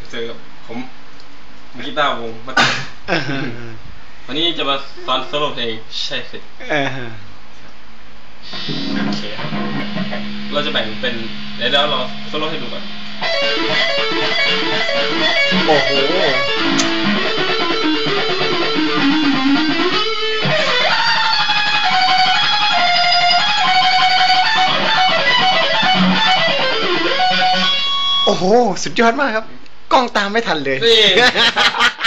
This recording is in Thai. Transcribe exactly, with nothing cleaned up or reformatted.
เจอกับผมกีตาร์วงมาวันนี้จะมาสอนโซโล่เพลงใช่สิโอเคเราจะแบ่งเป็นเดี๋ยวเราโซโล่ให้ดูก่อนโอ้โหโอ้โหสุดยอดมากครับกล้องตามไม่ทันเลย